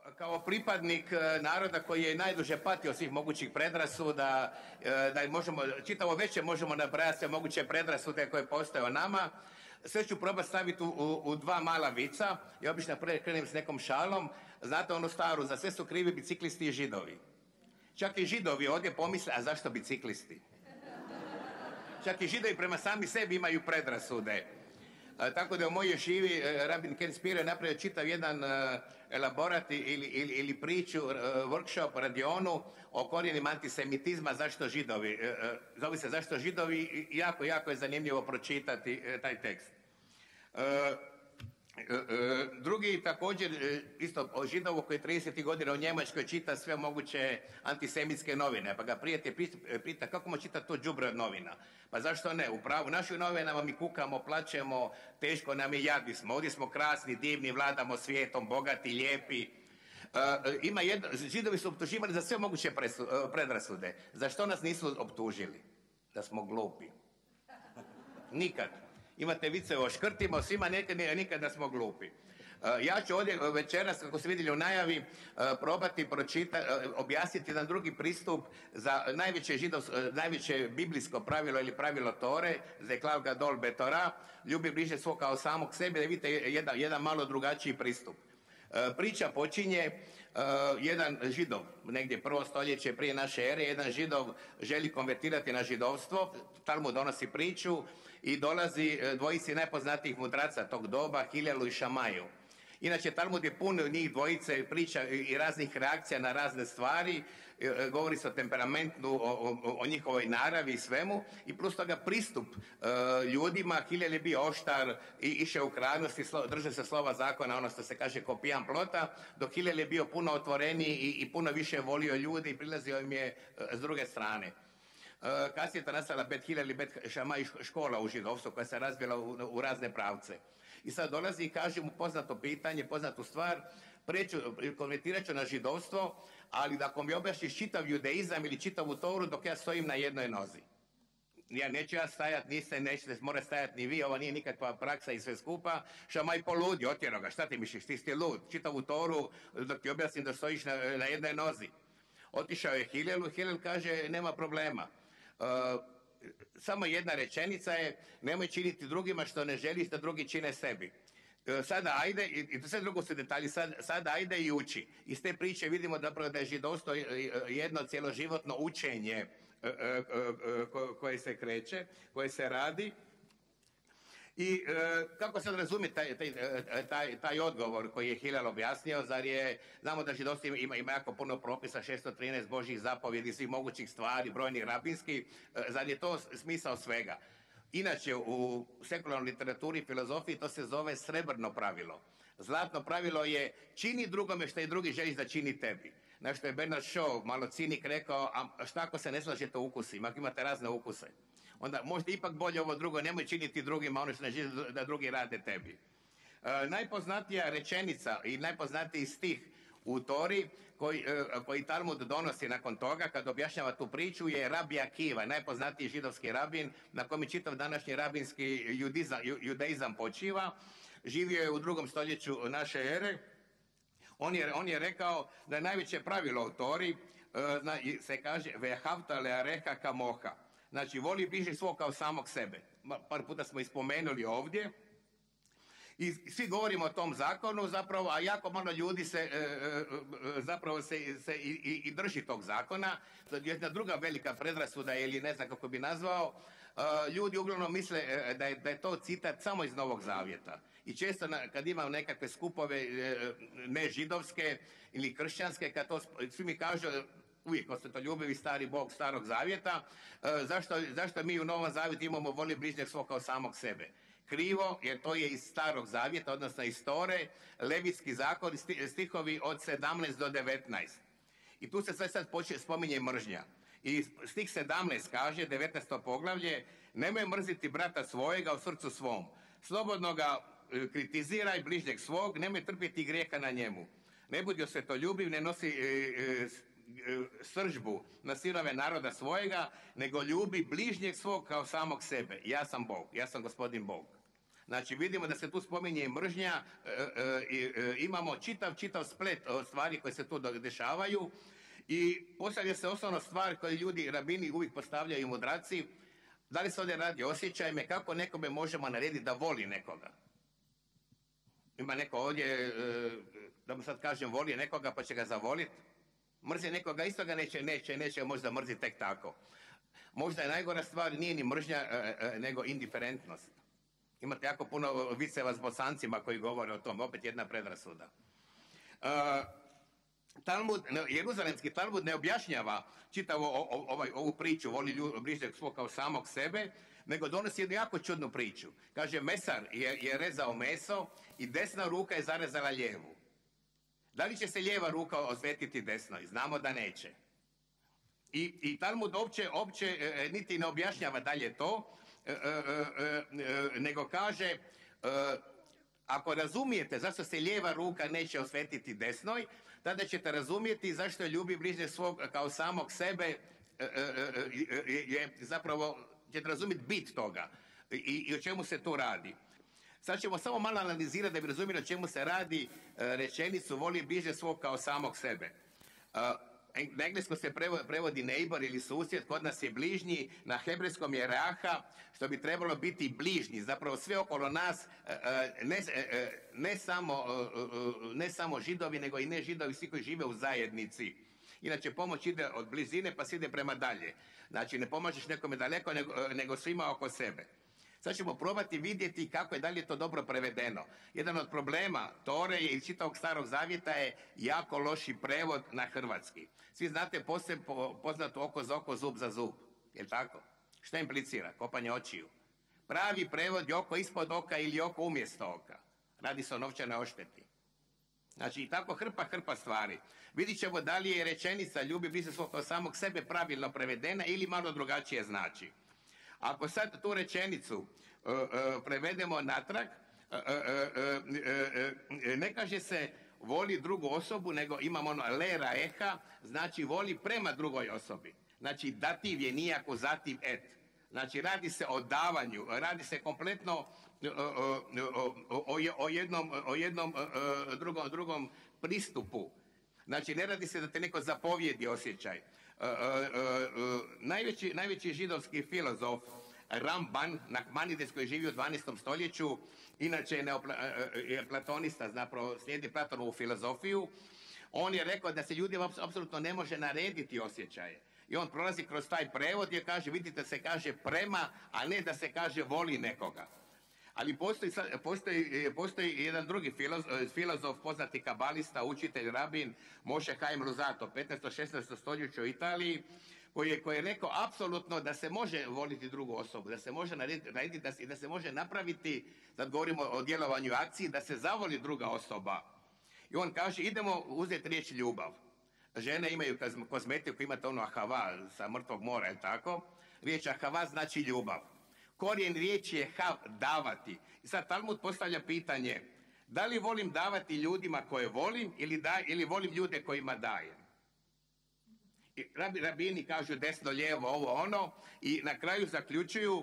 kao pripadnik naroda koji je najduže patio svih mogućih predrasuda, da možemo, čitavo veće možemo nabrajati sve moguće predrasude koje postoje o nama, sve ću probati staviti u dva mala vica i obično krenem s nekom šalom. Znate onu staru, za sve su krivi biciklisti i židovi. Čak i židovi ovdje pomisle, a zašto biciklisti? Čak i židovi prema sami sebi imaju predrasude. Tako da u mojoj živi rabin Ken Spiro je napravio čitav jedan elaborat ili priču, workshop, radionu o korijenima antisemitizma, zašto židovi. Zove se zašto židovi i jako je zanimljivo pročitati taj tekst. Drugi također isto o židovu koji 30. godina u Njemačkoj čita sve moguće antisemitske novine, pa ga prijatelj pita kako mu čita to đubre od novina. Pa zašto ne? U našim novinama mi kukamo, plačemo, teško nam je, jadni smo, ovdje smo krasni, divni, vladamo svijetom, bogati, lijepi. Židovi su optuživali za sve moguće predrasude. Zašto nas nisu optužili? Da smo glupi. Nikad. Imate vice o škrtima, svima nikad da smo glupi. Ja ću ovdje večeras, kako ste vidjeli u najavi, probati objasniti jedan drugi pristup za najveće biblijsko pravilo ili pravilo Tore, Zeklav Gadol Betora, ljubi bliže svog kao samog sebe, da vidite jedan malo drugačiji pristup. Priča počinje, jedan židov, negdje prvo stoljeće prije naše ere, jedan židov želi konvertirati na židovstvo, Talmud donosi priču i dolazi dvojici najpoznatijih mudraca tog doba, Hilelu i Šamaju. Inače, Talmud je pun njih dvojice, priča i raznih reakcija na razne stvari, govori se o temperamentu, o njihovoj naravi i svemu, i plus toga pristup ljudima. Hilel je bio oštar i išao u krajnosti, drže se slova zakona, ono što se kaže ko pijan plota, dok Hilel je bio puno otvoreniji i puno više volio ljudi i prilazio im je s druge strane. Kasnije je to nastala Bet Hilel i Bet Šamaj škola u židovstvu koja se razvila u razne pravce. I sad dolazi i kaže mu poznato pitanje, poznatu stvar, konvertirat ću na židovstvo, ali da ako mi objasniš čitav judeizam ili čitavu Toru dok ja stojim na jednoj nozi. Ja neću stajati, nećete mora stajati ni vi, ovo nije nikakva praksa i sve skupa. Šamaj poludi, otjero ga, šta ti misliš, ti si lud, čitavu Toru dok ti objasnim da stojiš na jednoj nozi. Otišao je Hilelu, Hilel kaže nema problema. Samo jedna rečenica je, nemoj činiti drugima što ne želiš da drugi čine sebi. Sada ajde, i to sve drugo su detalji, sada ajde i uči. Iz te priče vidimo da je židovstvo jedno cjeloživotno učenje koje se kreće, koje se radi. I kako sad razumjeti taj odgovor koji je Hilel objasnio, znamo da židovstvo ima jako puno propisa, 613 Božjih zapovjedi, svih mogućih stvari, brojnih rabinskih, zar je to smisao svega? Inače, u sekularnoj literaturi i filozofiji to se zove srebrno pravilo. Zlatno pravilo je čini drugome što i drugi želiš da čini tebi. Na što je Bernard Shaw, malo cinik, rekao, a šta ako se ne slažete u ukusima, ako imate razne ukuse? Onda možda ipak bolje ovo drugo, nemoj činiti drugima ono što ne želiš da drugi rade tebi. Najpoznatija rečenica i najpoznatiji stih u Tori koji Talmud donosi nakon toga kad objašnjava tu priču je Rabi Akiva, najpoznatiji židovski rabin na kojem čitav današnji rabinski judeizam počiva. Živio je u 2. stoljeću naše ere. On je rekao da je najveće pravilo u Tori se kaže vehavta leareha kamoha. Znači, voli bližnjeg svog kao samog sebe. Par puta smo ispomenuli ovdje. I svi govorimo o tom zakonu zapravo, a jako malo ljudi se i drži tog zakona. Jedna druga velika predrasuda, ili ne znam kako bi nazvao, ljudi uglavnom misle da je to citat samo iz Novog Zavjeta. I često kad imam nekakve skupove ne židovske ili kršćanske, kad to svi mi kažu, uvijek ostoljubivi stari Bog starog zavjeta, zašto mi u Novom Zavjetu imamo voli bližnjeg svog kao samog sebe? Krivo, jer to je iz starog zavjeta, odnosno iz Tore, Levitski zakon, stihovi od 17 do 19. I tu se sve sad spominje mržnja. I stih 17 kaže, 19. poglavlje, nemoj mrziti brata svojega u srcu svom. Slobodno ga kritiziraj bližnjeg svog, nemoj trpjeti grijeha na njemu. Ne budi osvetoljubiv, ne nosi sržbu na sinove naroda svojega, nego ljubi bližnjeg svog kao samog sebe. Ja sam Bog, ja sam gospodin Bog. Znači vidimo da se tu spominje i mržnja, imamo čitav splet stvari koje se tu dešavaju i postavlja se osnovna stvar koju ljudi, rabini uvijek postavljaju i mudraci, da li se ovdje radi o osjećajima, kako nekome možemo narediti da voli nekoga. Ima neko ovdje, da mu sad kažem, voli nekoga pa će ga zavoliti. Mrzi nekoga, isto ga neće možda mrziti tek tako. Možda je najgora stvar, nije ni mržnja, nego indiferentnost. Imate jako puno viceva s Bosancima koji govore o tom, opet jedna predrasuda. Jeruzalemski Talmud ne objašnjava čitavu ovu priču, voli bližnjeg svog kao samog sebe, nego donosi jednu jako čudnu priču. Kaže, mesar je rezao meso i desna ruka je zarezala lijevu. Da li će se lijeva ruka osvetiti desnoj? Znamo da neće. I Talmud opće niti ne objašnjava dalje to, nego kaže, ako razumijete zašto se lijeva ruka neće osvetiti desnoj, tada ćete razumjeti zašto je ljubi bližnjeg svog kao samog sebe, je zapravo ćete razumjeti bit toga i o čemu se tu radi. Sad ćemo samo malo analizirati da bi razumjeli o čemu se radi rečenicu voli bližnjeg svog kao samog sebe. Na engleskom se prevodi neighbor ili susjed, kod nas je bližnji, na hebrejskom je raha, što bi trebalo biti bližnji. Zapravo sve okolo nas, ne samo židovi, nego i ne židovi, svi koji žive u zajednici. Inače, pomoć ide od blizine pa se ide prema dalje. Znači, ne pomažeš nekome daleko, nego svima oko sebe. Sad ćemo probati vidjeti kako je dalje to dobro prevedeno. Jedan od problema Tore je iz čitavog Starog Zavjeta je jako loši prevod na hrvatski. Svi znate poznato oko za oko, zub za zub. Je tako? Što implicira? Kopanje očiju. Pravi prevod je oko ispod oka ili oko umjesto oka. Radi se o novčanoj odšteti. Znači i tako hrpa stvari. Vidit ćemo da li je rečenica ljubi bližnjeg svog kao samog sebe pravilno prevedena ili malo drugačije znači. Ako sad tu rečenicu prevedemo natrag, ne kaže se voli drugu osobu, nego imamo ono lera eha, znači voli prema drugoj osobi. Znači dativ je nijako zativ et. Znači radi se o davanju, radi se kompletno o jednom drugom pristupu. Znači ne radi se da te neko zapovjedi osjećaj. Najveći židovski filozof Ramban, Nachmanides, koji je živio u 12. stoljeću, inače je platonista, zapravo slijedi Platonovu filozofiju, on je rekao da se ljudima apsolutno ne može narediti osjećaje. I on prolazi kroz taj prevod gdje kaže, vidite, se kaže prema, a ne da se kaže voli nekoga. Ali postoji jedan drugi filozof, poznati kabalista, učitelj, rabin, Moshe Haim Luzzatto, 15. 16. stoljeću u Italiji, koji je rekao apsolutno da se može voliti drugu osobu, da se može narediti, da se može napraviti, sad govorimo o djelovanju akciji, da se zavoli druga osoba. I on kaže, idemo uzeti riječ ljubav. Žene imaju kozmetiku, imate ono ahava sa mrtvog mora, je tako? Riječ ahava znači ljubav. Korijen riječi je hav, davati. I sad Talmud postavlja pitanje, da li volim davati ljudima koje volim ili volim ljude kojima dajem? I rabini kažu desno, lijevo, ovo, ono i na kraju zaključuju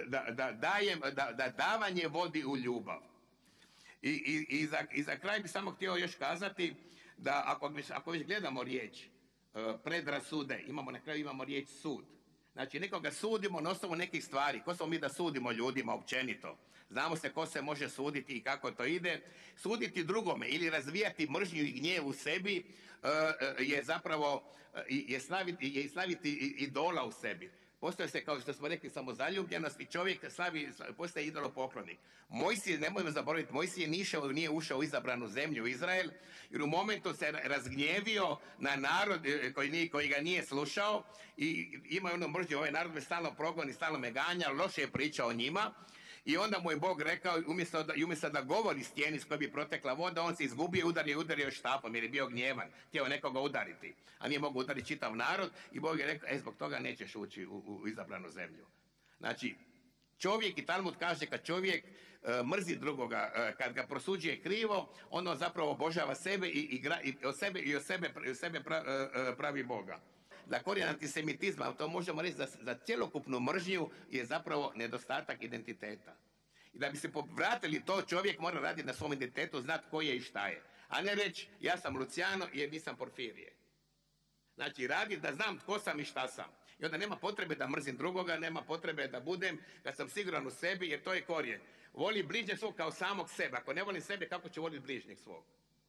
da davanje vodi u ljubav. I za kraj bi samo htio još kazati da ako već gledamo riječ predrasude, na kraju imamo riječ sud. Znači nekoga sudimo na osnovu nekih stvari. Ko smo mi da sudimo ljudima općenito? Znamo se ko se može suditi i kako to ide. Suditi drugome ili razvijati mržnju i gnjev u sebi je zapravo slaviti idola u sebi. Postoje se, kao što smo rekli, samozaljubljenost i čovjek postaje idolopoklonik. Mojsije, nemojmo zaboraviti, Mojsije nije ušao u izabranu zemlju Izrael, jer u momentu se razgnjevio na narod koji ga nije slušao i ima ono mržnju, ovaj narod me stalno progoni, stalno me ganja, loše je pričao o njima. I onda mu je Bog rekao, umjesto da govori stijeni s koje bi protekla voda, on se izgubio i udario štapom jer je bio gnjevan, htio nekoga udariti, a nije mogao udariti čitav narod i Bog je rekao, zbog toga nećeš ući u izabranu zemlju. Znači, čovjek, i Talmud kaže, kad čovjek mrzi drugoga, kad ga prosuđuje krivo, ono zapravo obožava sebe i od sebe pravi Boga. Da korijen antisemitizma, to možemo reći za cjelokupnu mržnju, je zapravo nedostatak identiteta. I da bi se vratili to, čovjek mora raditi na svom identitetu, znati ko je i šta je. A ne reći, ja sam Luciano jer nisam Porfirije. Znači, radi da znam tko sam i šta sam. I onda nema potrebe da mrzim drugoga, nema potrebe da budem, da sam siguran u sebi, jer to je korijen. Voli bližnjeg svog kao samog sebe. Ako ne volim sebe, kako će voliti bližnjeg svog?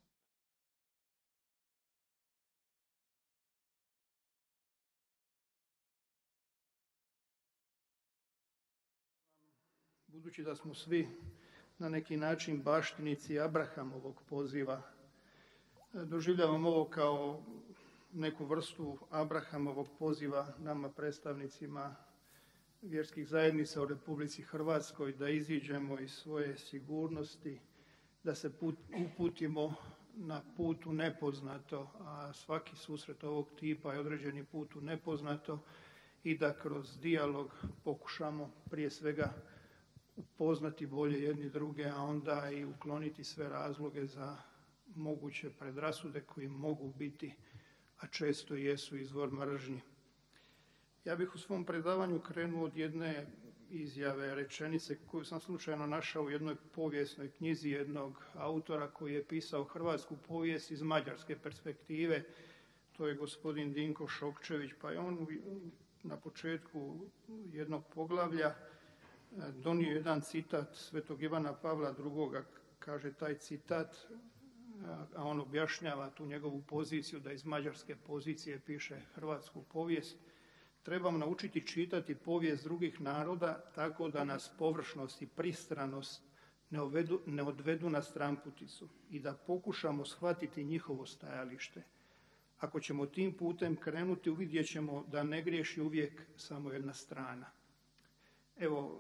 Budući da smo svi na neki način baštinici Abrahamovog poziva, doživljavam ovo kao neku vrstu Abrahamovog poziva nama predstavnicima vjerskih zajednica u Republici Hrvatskoj da iziđemo iz svoje sigurnosti, da se uputimo na put u nepoznato, a svaki susret ovog tipa je određeni put u nepoznato i da kroz dijalog pokušamo prije svega upoznati bolje jedni druge, a onda i ukloniti sve razloge za moguće predrasude koji mogu biti, a često jesu, izvor mržnje. Ja bih u svom predavanju krenuo od jedne izjave, rečenice koju sam slučajno našao u jednoj povijesnoj knjizi jednog autora koji je pisao hrvatsku povijest iz mađarske perspektive. To je gospodin Dinko Šokčević, pa je on na početku jednog poglavlja donio jedan citat svetog Ivana Pavla II. Kaže taj citat, a on objašnjava tu njegovu poziciju da iz mađarske pozicije piše hrvatsku povijest. Trebamo naučiti čitati povijest drugih naroda tako da nas površnost i pristranost ne odvedu na stranputicu i da pokušamo shvatiti njihovo stajalište. Ako ćemo tim putem krenuti, uvidjet ćemo da ne griješi uvijek samo jedna strana. Evo,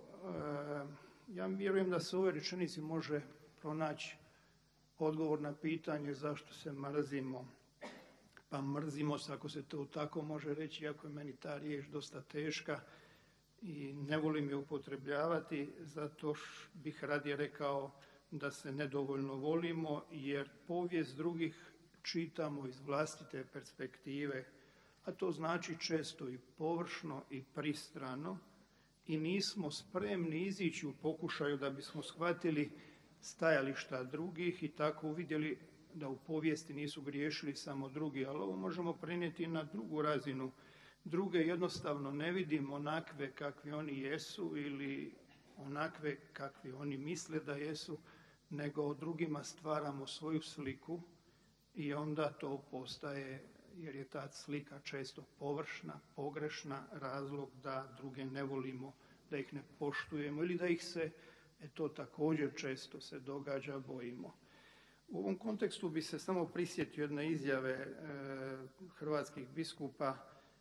ja vjerujem da se u ovoj rečenici može pronaći odgovor na pitanje zašto se mrzimo. Pa mrzimo se, ako se to tako može reći, iako je meni ta riječ dosta teška i ne volim je upotrebljavati, zato bih radije rekao da se nedovoljno volimo, jer povijest drugih čitamo iz vlastite perspektive, a to znači često i površno i pristrano, i nismo spremni izići u pokušaju da bismo shvatili stajališta drugih i tako uvidjeli da u povijesti nisu griješili samo drugi, ali ovo možemo prenijeti na drugu razinu. Druge jednostavno ne vidimo onakve kakvi oni jesu ili onakve kakvi oni misle da jesu, nego o drugima stvaramo svoju sliku i onda to postaje, jer je ta slika često površna, pogrešna, razlog da druge ne volimo, da ih ne poštujemo ili da ih se, to također često se događa, bojimo. U ovom kontekstu bi se samo prisjetio jedne izjave hrvatskih biskupa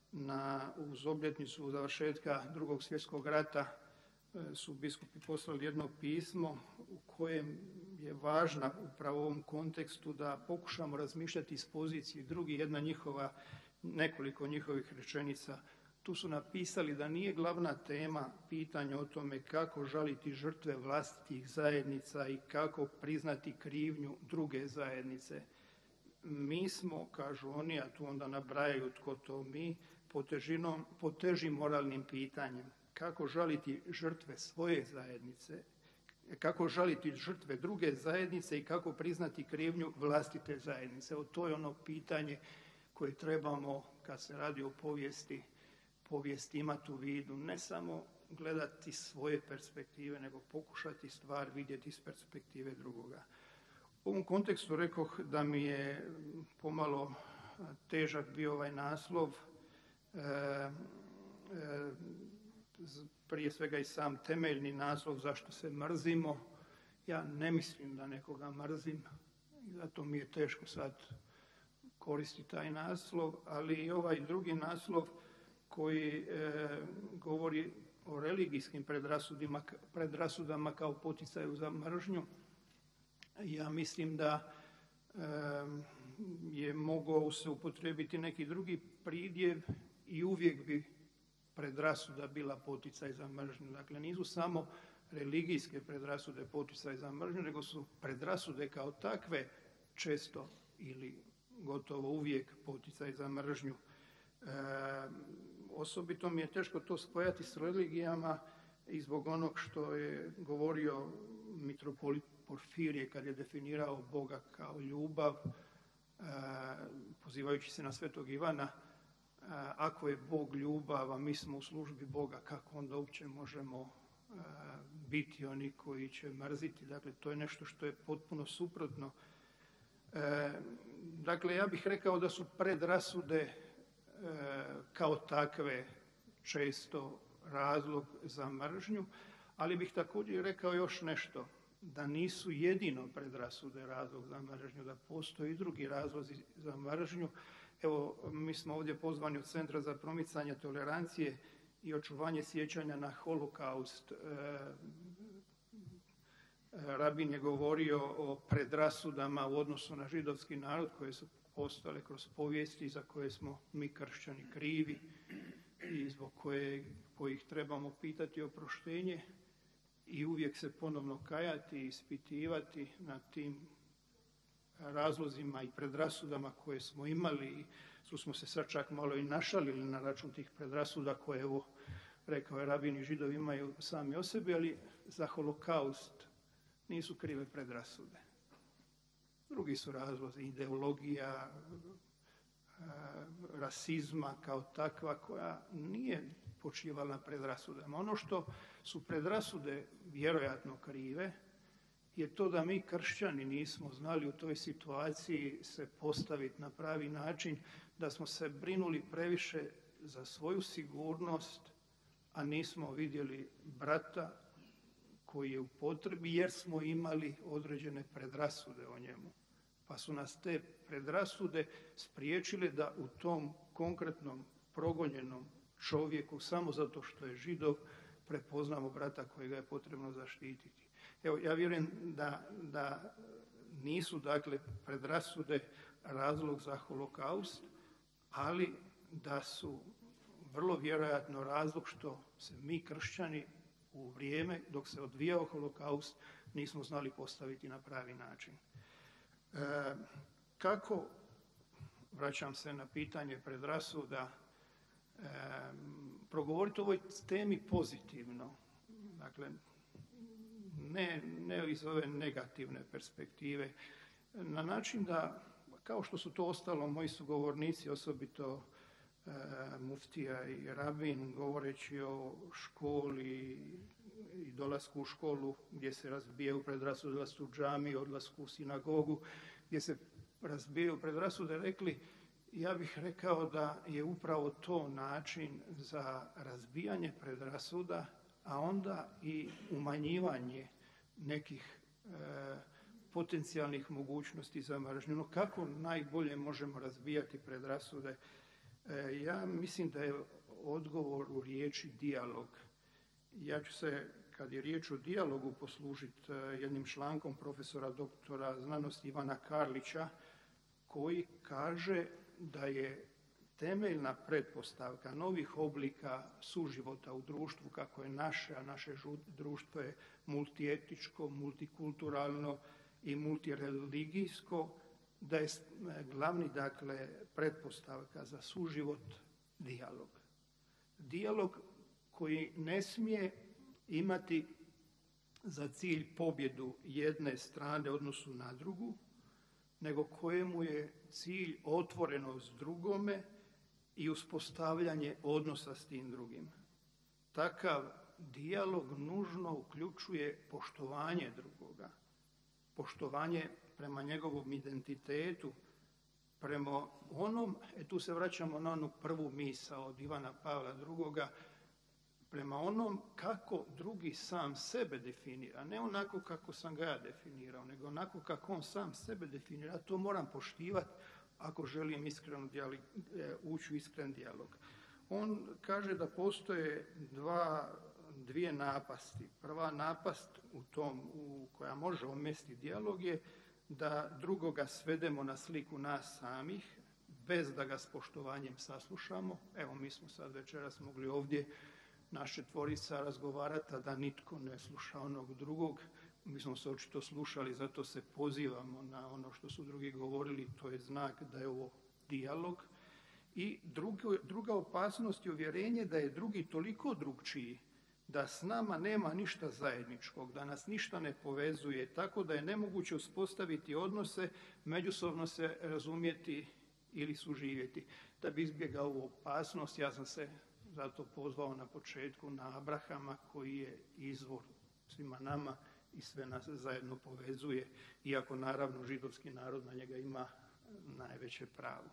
uz obljetnicu završetka II. Svjetskog rata. Su biskupi poslali jedno pismo u kojem je važna upravo u ovom kontekstu da pokušamo razmišljati iz pozicije drugih. Nekoliko njihovih rečenica. Tu su napisali da nije glavna tema pitanje o tome kako žaliti žrtve vlastitih zajednica i kako priznati krivnju druge zajednice. Mi smo, kažu oni, a tu onda nabrajaju tko to mi, po težim moralnim pitanjem. Kako žaliti žrtve svoje zajednice, kako žaliti žrtve druge zajednice i kako priznati krivnju vlastite zajednice. Evo, to je ono pitanje koje trebamo, kad se radi o povijesti imati u vidu, ne samo gledati svoje perspektive, nego pokušati stvar vidjeti iz perspektive drugoga. U ovom kontekstu rekoh da mi je pomalo težak bio ovaj naslov, prije svega i sam temeljni naslov zašto se mrzimo. Ja ne mislim da nekoga mrzim i zato mi je teško sad koristiti taj naslov, ali i ovaj drugi naslov koji govori o religijskim predrasudama kao poticaju za mržnju. Ja mislim da je mogao se upotrijebiti neki drugi pridjev i uvijek bi predrasuda bila poticaj za mržnju. Dakle, nisu samo religijske predrasude poticaj za mržnju, nego su predrasude kao takve često ili gotovo uvijek poticaj za mržnju. Osobito mi je teško to spojati s religijama i zbog onog što je govorio mitropolit Porfirije kad je definirao Boga kao ljubav, pozivajući se na Svetog Ivana, ako je Bog ljubav, a mi smo u službi Boga, kako onda uopće možemo biti oni koji će mrziti? Dakle, to je nešto što je potpuno suprotno. Dakle, ja bih rekao da su predrasude kao takve često razlog za mržnju, ali bih također rekao još nešto, da nisu jedino predrasude razlog za mržnju, da postoje i drugi razlozi za mržnju. Evo, mi smo ovdje pozvani od Centra za promicanje tolerancije i očuvanje sjećanja na holokaust. Rabin je govorio o predrasudama u odnosu na židovski narod koje su postale kroz povijesti za koje smo mi kršćani krivi i zbog kojih trebamo pitati oproštenje i uvijek se ponovno kajati i ispitivati na tim razlozima i predrasudama koje smo imali. Tu smo se sad čak malo i našalili na račun tih predrasuda koje, evo, rekao je Rabin, i Židovi imaju sami o sebi, ali za holokaust nisu krive predrasude. Drugi su razlozi, ideologija rasizma kao takva koja nije počivala na predrasudama. Ono što su predrasude vjerojatno krive je to da mi kršćani nismo znali u toj situaciji se postaviti na pravi način, da smo se brinuli previše za svoju sigurnost, a nismo vidjeli brata koji je u potrebi jer smo imali određene predrasude o njemu. Pa su nas te predrasude spriječile da u tom konkretnom progonjenom čovjeku, samo zato što je Židov, prepoznamo brata kojega je potrebno zaštititi. Evo, ja vjerujem da nisu, dakle, predrasude razlog za holokaust, ali da su vrlo vjerojatno razlog što se mi kršćani u vrijeme dok se odvijao holokaust nismo znali postaviti na pravi način. Kako, vraćam se na pitanje predrasuda, progovoriti o ovoj temi pozitivno, dakle, ne iz ove negativne perspektive, na način da, kao što su to ostalo moji sugovornici, osobito muftija i rabin, govoreći o školi i dolasku u školu gdje se razbijaju predrasude, odlasku u džamiju, odlasku u sinagogu, gdje se razbijaju predrasude, rekli, ja bih rekao da je upravo to način za razbijanje predrasuda, a onda i umanjivanje nekih potencijalnih mogućnosti za mržnju. No, kako najbolje možemo razbijati predrasude? Ja mislim da je odgovor u riječi dijalog. Ja ću se, kad je riječ o dijalogu, poslužiti jednim člankom profesora doktora znanosti Ivana Karlića, koji kaže da je temeljna pretpostavka novih oblika suživota u društvu, kako je naše, a naše društvo je multietičko, multikulturalno i multireligijsko, da je glavni, dakle, pretpostavka za suživot dijalog. Dijalog koji ne smije imati za cilj pobjedu jedne strane u odnosu na drugu, nego kojemu je cilj otvorenost drugome i uspostavljanje odnosa s tim drugim. Takav dijalog nužno uključuje poštovanje drugoga, poštovanje prema njegovom identitetu, prema onom, tu se vraćamo na onu prvu misao od Ivana Pavla II, prema onom kako drugi sam sebe definira, ne onako kako sam ga ja definirao, nego onako kako on sam sebe definira. To moram poštivati ako želim ući u iskren dijalog. On kaže da postoje dvije napasti. Prva napast koja može omesti dijalog je da drugoga svedemo na sliku nas samih, bez da ga s poštovanjem saslušamo. Evo, mi smo sad večeras mogli ovdje naše tvorica razgovarati, a da nitko ne sluša onog drugog. Mi smo se očito slušali, zato se pozivamo na ono što su drugi govorili, to je znak da je ovo dijalog. I druga opasnost je uvjerenje da je drugi toliko drukčiji da s nama nema ništa zajedničkog, da nas ništa ne povezuje, tako da je nemoguće uspostaviti odnose, međusobno se razumjeti ili suživjeti. Da bi izbjegao ovu opasnost, ja sam se zato pozvao na početku na Abrahama koji je izvor svima nama i sve nas zajedno povezuje, iako naravno židovski narod na njega ima najveće pravo.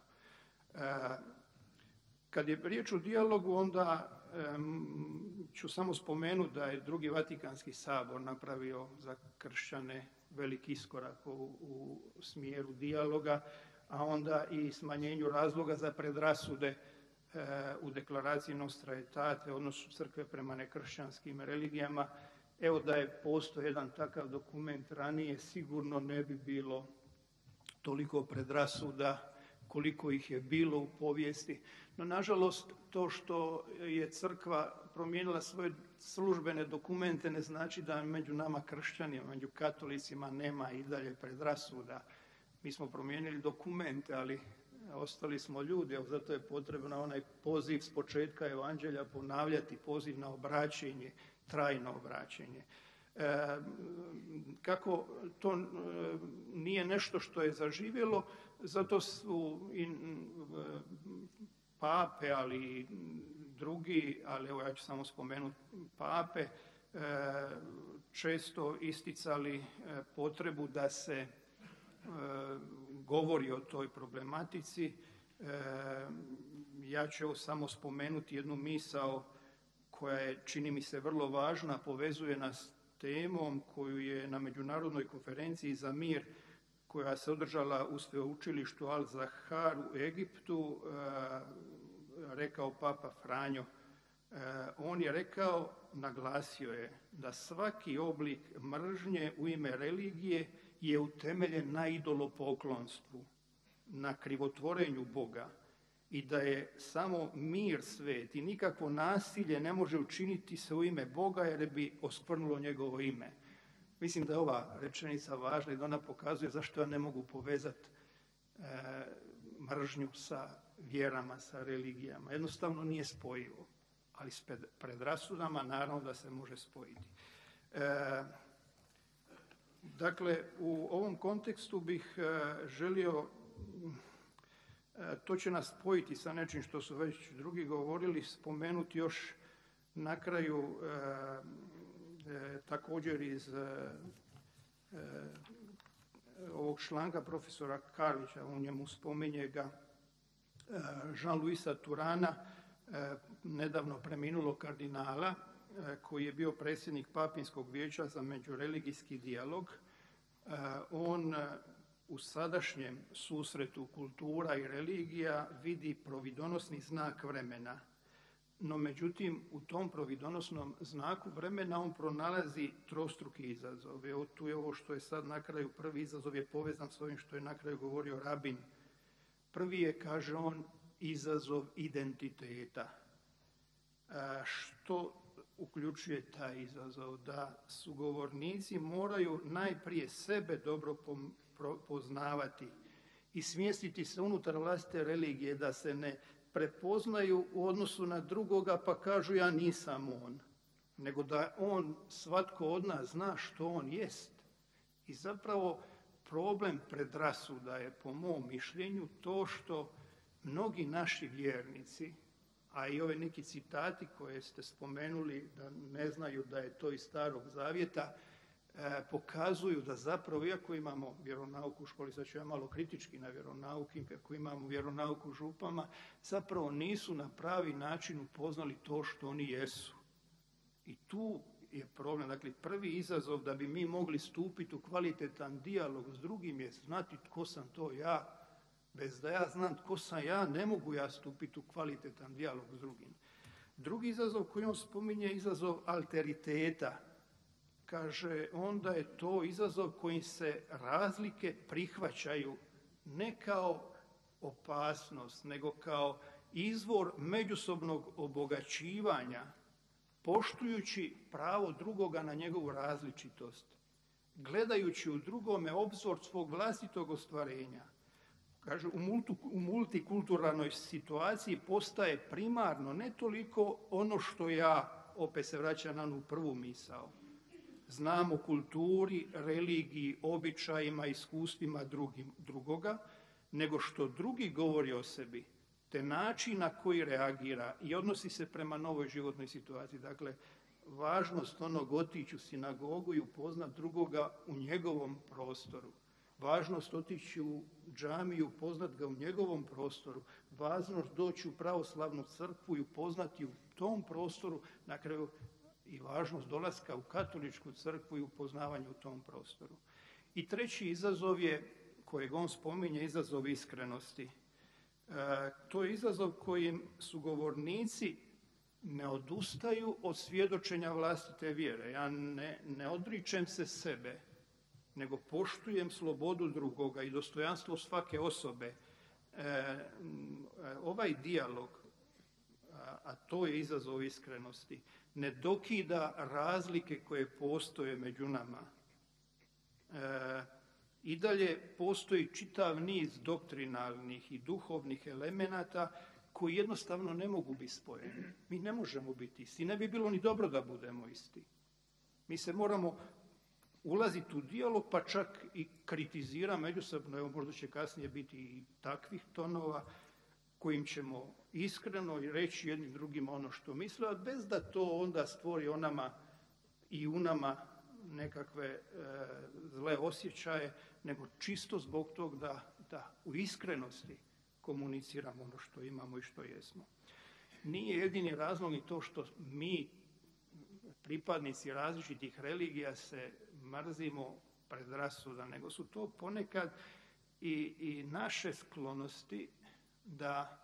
Kad je riječ o dijalogu, onda ću samo spomenuti da je Drugi Vatikanski sabor napravio za kršćane veliki iskorak u smjeru dijaloga, a onda i smanjenju razloga za predrasude u deklaraciji Nostra Aetate, odnosu crkve prema nekršćanskim religijama. Evo da je postoji jedan takav dokument ranije, sigurno ne bi bilo toliko predrasuda koliko ih je bilo u povijesti. No, nažalost, to što je crkva promijenila svoje službene dokumente ne znači da među nama kršćanima, među katolicima nema i dalje predrasuda. Mi smo promijenili dokumente, ali ostali smo ljudi, evo zato je potrebno onaj poziv s početka evanđelja ponavljati, poziv na obraćenje, trajno obraćenje. Kako to nije nešto što je zaživjelo, zato su i pape, ali i drugi, ali evo ja ću samo spomenuti pape, često isticali potrebu da se govori o toj problematici. Ja ću samo spomenuti jednu misao koja je, čini mi se, vrlo važna, povezuje nas temom koju je na Međunarodnoj konferenciji za mir koja se održala u sveučilištu Al-Zahar u Egiptu rekao Papa Franjo. On je rekao, naglasio je da svaki oblik mržnje u ime religije je utemeljen na idolopoklonstvu, na krivotvorenju Boga i da je samo mir svet i nikakvo nasilje ne može učiniti se u ime Boga jer bi oskvrnulo njegovo ime. Mislim da je ova rečenica važna i da ona pokazuje zašto ja ne mogu povezati mržnju sa vjerama, sa religijama. Jednostavno nije spojivo, ali s predrasudama naravno da se može spojiti. Dakle, u ovom kontekstu bih želio, to će nas spojiti sa nečim što su već drugi govorili, spomenuti još na kraju također iz ovog članka profesora Karlića, u njemu spominje ga Jean-Louisa Turana, nedavno preminulog kardinala, koji je bio predsjednik Papinskog vijeća za međureligijski dijalog. On u sadašnjem susretu kultura i religija vidi providonosni znak vremena. No, međutim, u tom providonosnom znaku vremena on pronalazi trostruki izazov. Evo, tu je ovo što je sad na kraju, prvi izazov je povezan s ovim što je na kraju govorio Rabin. Prvi je, kaže on, izazov identiteta. Što uključuje taj izazov? Da sugovornici moraju najprije sebe dobro poznavati i smjestiti se unutar vlastite religije, da se ne prepoznaju u odnosu na drugoga pa kažu ja nisam on, nego da on, svatko od nas zna što on jest. I zapravo problem predrasuda je, po mom mišljenju, to što mnogi naši vjernici, a i ove neki citati koje ste spomenuli da ne znaju da je to iz Starog Zavjeta, pokazuju da zapravo, iako imamo vjeronauku u školi, sad ću ja malo kritički na vjeronauki, kako imamo vjeronauku u župama, zapravo nisu na pravi način upoznali to što oni jesu. I tu je problem. Dakle, prvi izazov da bi mi mogli stupiti u kvalitetan dijalog s drugim je znati tko sam to ja. Bez da ja znam tko sam ja, ne mogu ja stupiti u kvalitetan dijalog s drugim. Drugi izazov koji on spominje je izazov alteriteta. Kaže, onda je to izazov kojim se razlike prihvaćaju ne kao opasnost, nego kao izvor međusobnog obogaćivanja, poštujući pravo drugoga na njegovu različitost, gledajući u drugome obzor svog vlastitog ostvarenja. Kaže, u multikulturalnoj situaciji postaje primarno ne toliko ono što ja opet se vraća na onu prvu misao. Znam o kulturi, religiji, običajima, iskustvima drugoga, nego što drugi govori o sebi, te način na koji reagira i odnosi se prema novoj životnoj situaciji. Dakle, važnost onog otići u sinagogu i upoznat drugoga u njegovom prostoru. Važnost otići u džamiju i upoznat ga u njegovom prostoru. Važnost doći u pravoslavnu crkvu i upoznati u tom prostoru, na kraju i važnost dolaska u katoličku crkvu i upoznavanje u tom prostoru. I treći izazov je, kojeg on spominje, izazov iskrenosti. To je izazov kojim sugovornici ne odustaju od svjedočenja vlastite vjere. Ja ne odričem se sebe, nego poštujem slobodu drugoga i dostojanstvo svake osobe. Ovaj dijalog, a to je izazov iskrenosti, ne dokida razlike koje postoje među nama. I dalje postoji čitav niz doktrinalnih i duhovnih elemenata koji jednostavno ne mogu biti spojeni. Mi ne možemo biti isti. Ne bi bilo ni dobro da budemo isti. Mi se moramo ulaziti u dijalog, pa čak i kritizirati međusobno. Evo, možda će kasnije biti i takvih tonova kojim ćemo iskreno reći jednim drugim ono što misle, a bez da to onda stvori u nama nekakve zle osjećaje, nego čisto zbog tog da u iskrenosti komuniciramo ono što imamo i što jesmo. Nije jedini razlog i to što mi, pripadnici različitih religija, se mrzimo predrasuda, nego su to ponekad i naše sklonosti da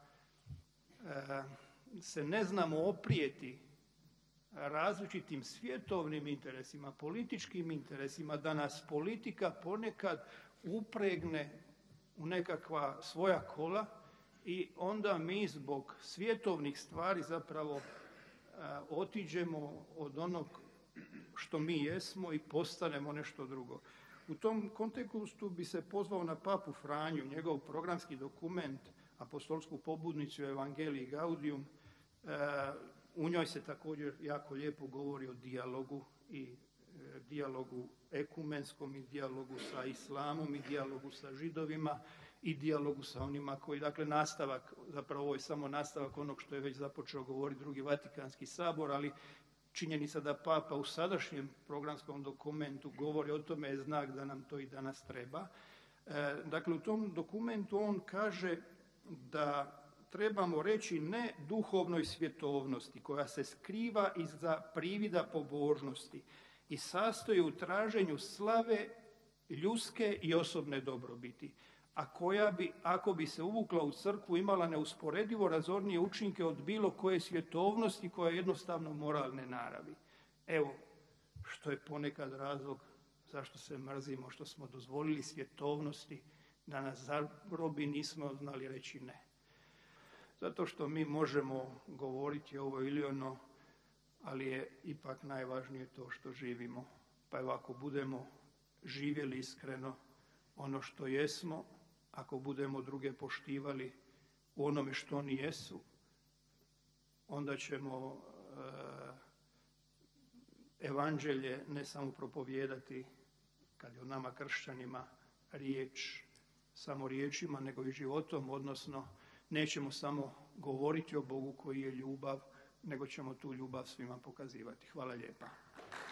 se ne znamo oprijeti različitim svjetovnim interesima, političkim interesima, da nas politika ponekad upregne u nekakva svoja kola i onda mi zbog svjetovnih stvari zapravo otiđemo od onog što mi jesmo i postanemo nešto drugo. U tom kontekstu bi se pozvao na Papu Franju, njegov programski dokument, apostolsku pobudnicu Evangelii Gaudium. U njoj se također jako lijepo govori o dijalogu i dijalogu ekumenskom i dijalogu sa islamom i dijalogu sa židovima i dijalogu sa onima koji, dakle nastavak, zapravo ovo je samo nastavak onog što je već započeo govoriti Drugi Vatikanski sabor, ali činjenica da Papa u sadašnjem programskom dokumentu govori o tome je znak da nam to i danas treba. Dakle, u tom dokumentu on kaže da trebamo reći ne duhovnoj svjetovnosti koja se skriva iza privida pobožnosti i sastoji u traženju slave ljudske i osobne dobrobiti, a koja bi, ako bi se uvukla u crkvu, imala neusporedivo razornije učinke od bilo koje svjetovnosti koja je jednostavno moralne naravi. Evo, što je ponekad razlog zašto se mrzimo, što smo dozvolili svjetovnosti da nas zarobi, nismo znali reći ne. Zato što mi možemo govoriti ovo ili ono, ali je ipak najvažnije to što živimo. Pa evo, ako budemo živjeli iskreno ono što jesmo, ako budemo druge poštivali u onome što oni jesu, onda ćemo evanđelje ne samo propovijedati, kad je o nama kršćanima riječ, samo riječima, nego i životom, odnosno nećemo samo govoriti o Bogu koji je ljubav, nego ćemo tu ljubav svima pokazivati. Hvala lijepa.